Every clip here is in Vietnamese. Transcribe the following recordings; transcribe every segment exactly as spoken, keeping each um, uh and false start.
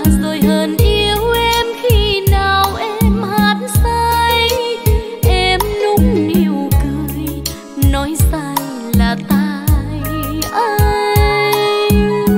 rồi hờn yêu em khi nào em hát say. Em nũng nịu cười nói sai là tại anh.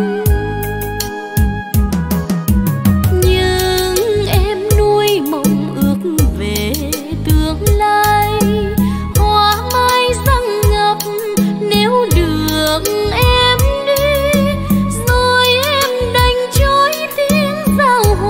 Nhưng em nuôi mộng ước về tương lai, hoa mai răng ngập nếu được em đi, rồi em đành trôi tiếng giao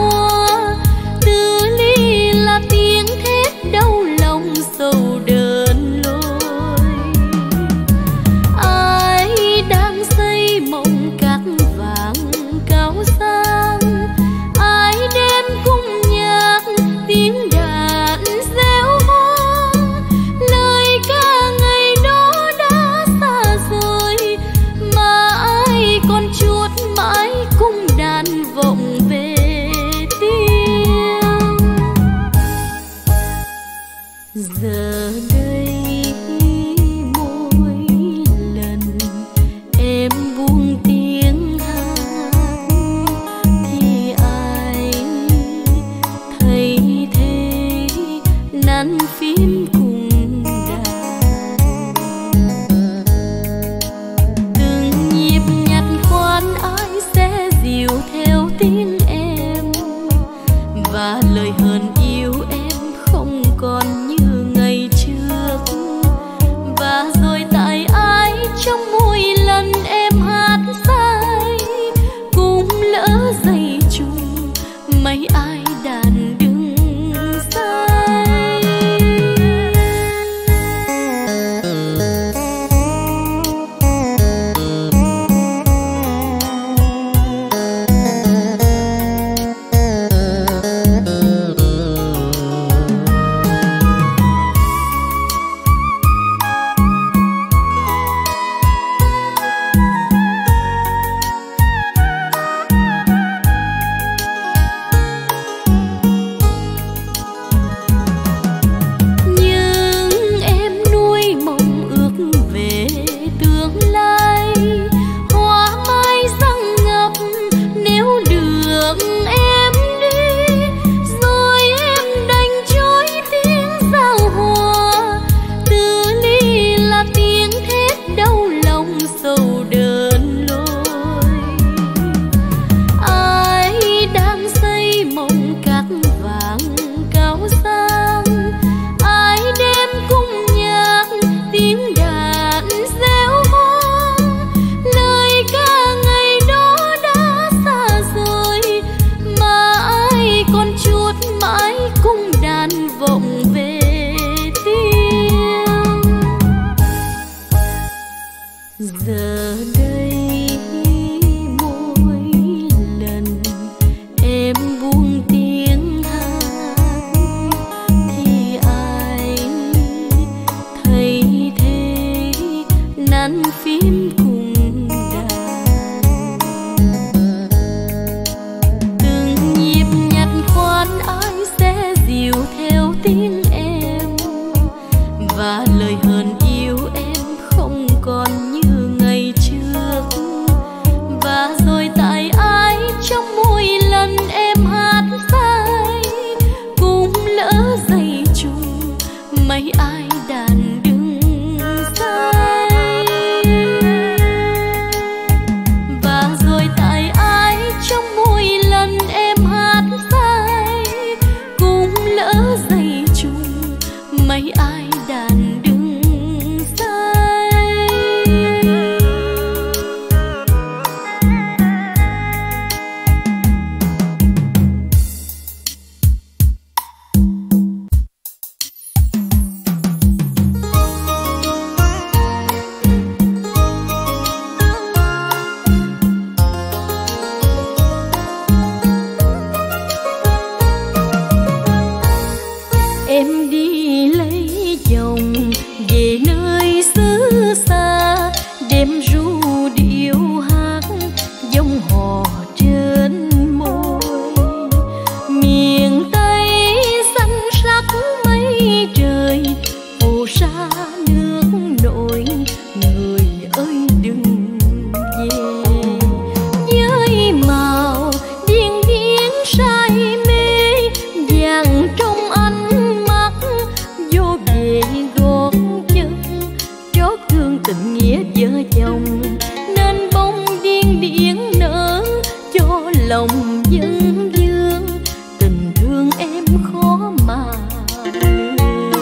lòng dân dương, tình thương em khó mà lường.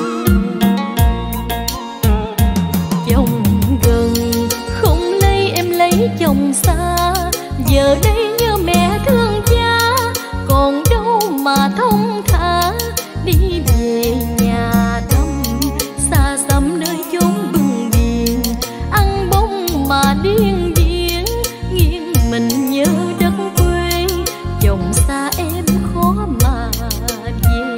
Chồng gần không lấy em lấy chồng xa, giờ đây như mẹ thương cha, còn đâu mà thông thả đi về nhà thăm xa xăm nơi chốn bừng biển, ăn bông mà điên điên nghiêng mình nhớ đất quê, chồng xa em khó mà về.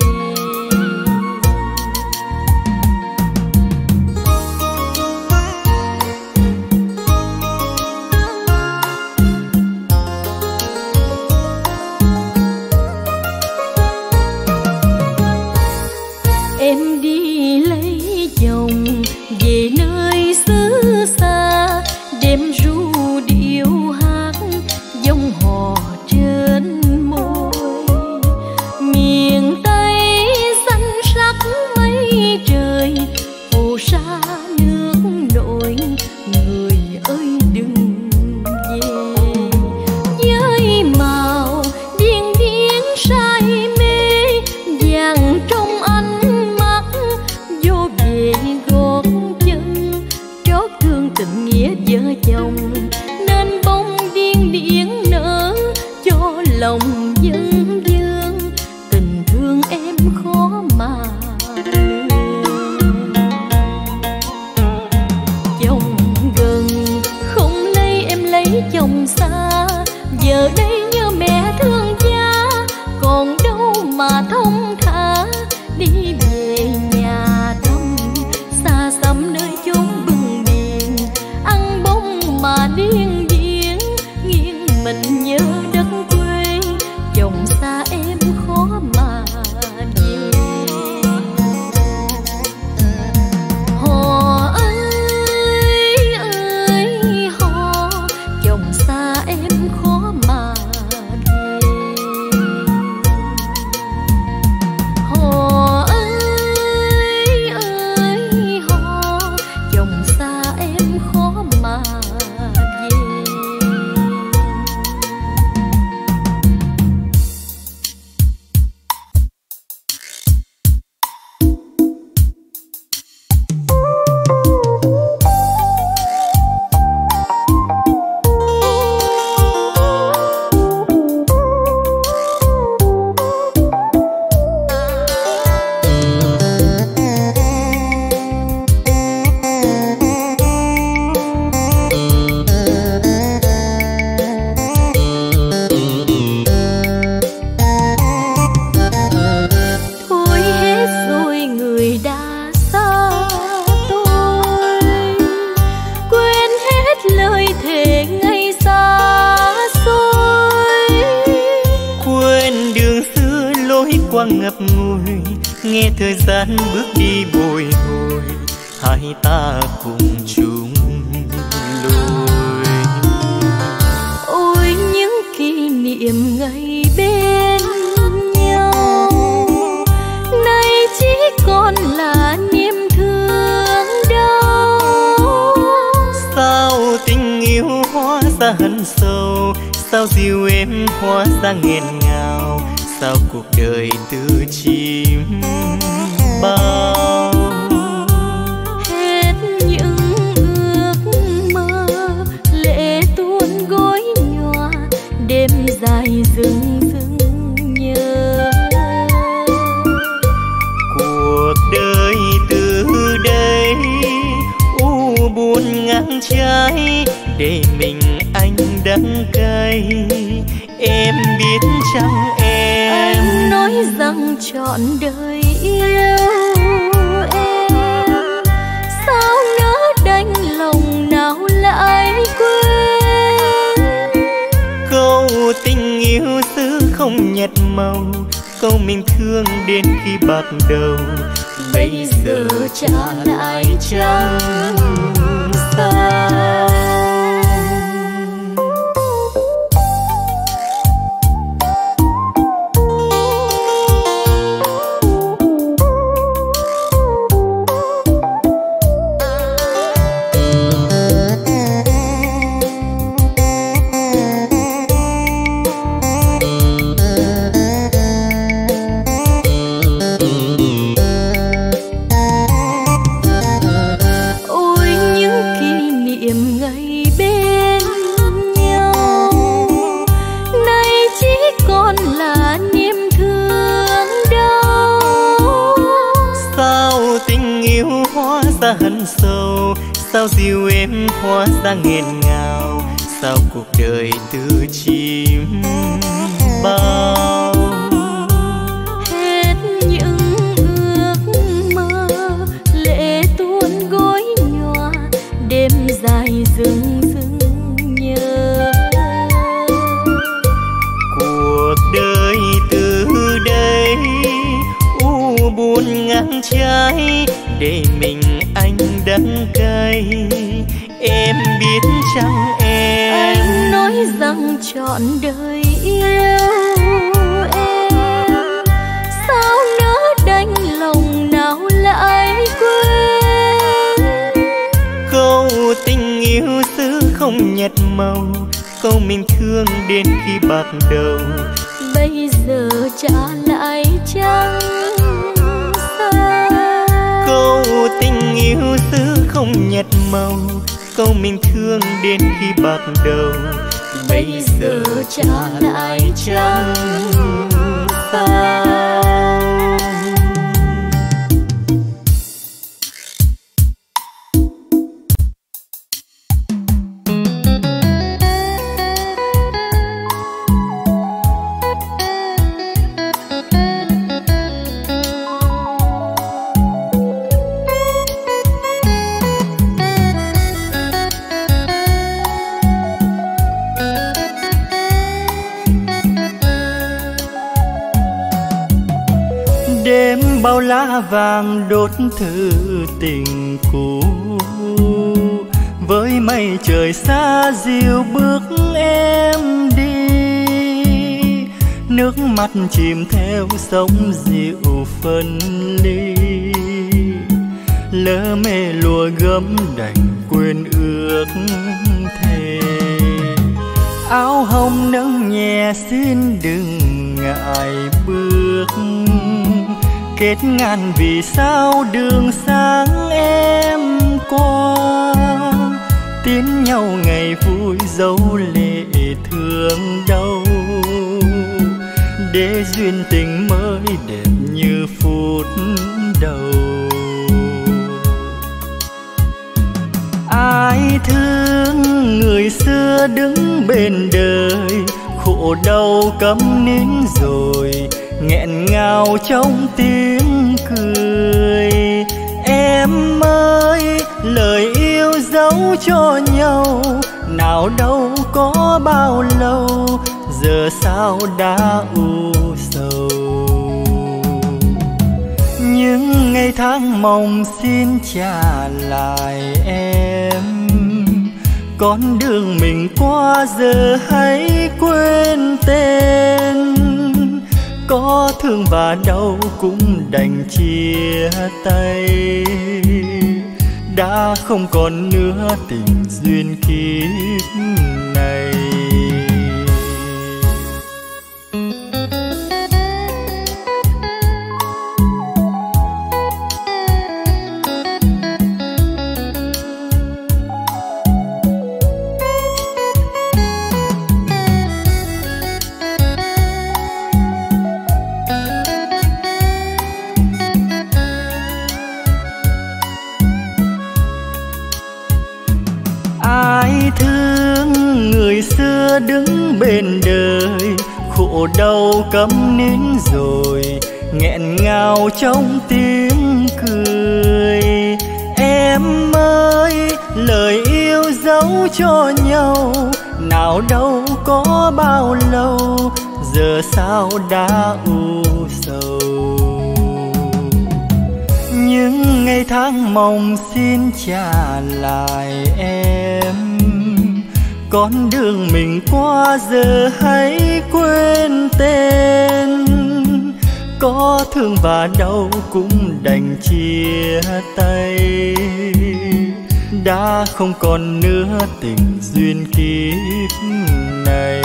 Em đi lấy chồng về nơi xứ xa, đêm ru điệu hát dòng hò trên môi. Miền Tây xanh sắc mây trời, phù sa nước nổi, người ơi đừng về. Với màu điên điên say mê, vàng trong ánh vô về gót chân, trót thương tình nghĩa vợ chồng, nên bông điên điên nở cho lòng dân dương, tình thương em khó mà lường. Chồng gần không lấy em lấy chồng xa, giờ đây như mẹ thương cha, còn đâu mà thông thả đi về nhà thăm xa xăm nơi chốn bừng biển, ăn bông mà điên điên nghiêng mình nhớ đất quê, chồng xa em khó mà về. Hò ơi ơi hò, chồng xa em khó mà về. Hò ơi ơi hò, chồng xa em khó mà về. Thôi hết rồi người đã xa tôi, quên hết lời thề ngày xa xôi, quên đường xưa lối qua ngập ngùi, nghe thời gian bước đi bồi hồi, hai ta cùng chung lối. ôi những kỷ niệm ngày bên nhau, nay chỉ còn là niềm thương đau. Sao tình yêu hóa ra hận sâu, sao dìu em hóa ra nghẹn ngào, sao cuộc đời từ chim bao. Hết những ước mơ lệ tuôn gối nhòa, đêm dài rừng rừng nhớ. Cuộc đời từ đây u buồn ngang trái, để mình anh đắng cay. Em biết chăng em, Anh nói rằng trọn đời yêu em, sao nỡ đành lòng nào lại quên. câu tình yêu xứ không nhạt màu, câu mình thương đến khi bạc đầu, bây giờ trả lại chẳng sao. sao dịu em hóa ra nghẹn ngào, sao cuộc đời từ chim bao. Hết những ước mơ lệ tuôn gối nhòa, đêm dài rừng rừng nhớ. Cuộc đời từ đây u buồn ngang trái, để mình anh đắng cay. Em biết chăng em, anh nói rằng trọn đời yêu em, sao nỡ đành lòng nào lại quên. câu tình yêu xứ không nhạt màu, câu mình thương đến khi bạc đầu. Bây giờ trả lại chẳng sao. Câu tình yêu xứ không nhạt màu, câu mình thương đến khi bạc đầu. Bây giờ trả lại chẳng sao. Bao lá vàng đốt thư tình cũ, với mây trời xa dịu bước em đi. Nước mắt chìm theo sóng dịu phân ly, lỡ mê lùa gấm đành quên ước thề. Áo hồng nâng nhẹ xin đừng ngại bước, kết ngàn vì sao đường sáng em qua. Tiến nhau ngày vui dấu lệ thương đau, để duyên tình mới đẹp như phút đầu. Ai thương người xưa đứng bên đời, khổ đau câm nín rồi nghẹn ngào trong tiếng cười. Em ơi lời yêu dấu cho nhau, nào đâu có bao lâu, giờ sao đã u sầu. Những ngày tháng mong xin trả lại em, con đường mình qua giờ hãy quên tên. Có thương và đau cũng đành chia tay, đã không còn nữa tình duyên kiếp này. Đứng bên đời khổ đau câm nín rồi nghẹn ngào trong tiếng cười. Em ơi lời yêu dấu cho nhau, nào đâu có bao lâu, giờ sao đã u sầu. Những ngày tháng mong xin trả lại em, con đường mình qua giờ hãy quên tên. Có thương và đau cũng đành chia tay, đã không còn nữa tình duyên kiếp này.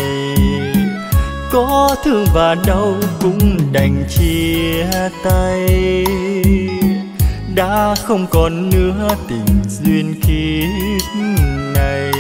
Có thương và đau cũng đành chia tay, đã không còn nữa tình duyên kiếp này.